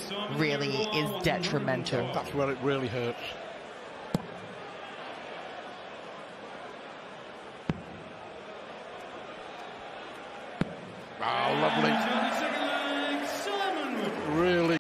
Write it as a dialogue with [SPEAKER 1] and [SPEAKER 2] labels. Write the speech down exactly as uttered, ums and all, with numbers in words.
[SPEAKER 1] really is detrimental.
[SPEAKER 2] That's where it really hurts. Oh, lovely. Really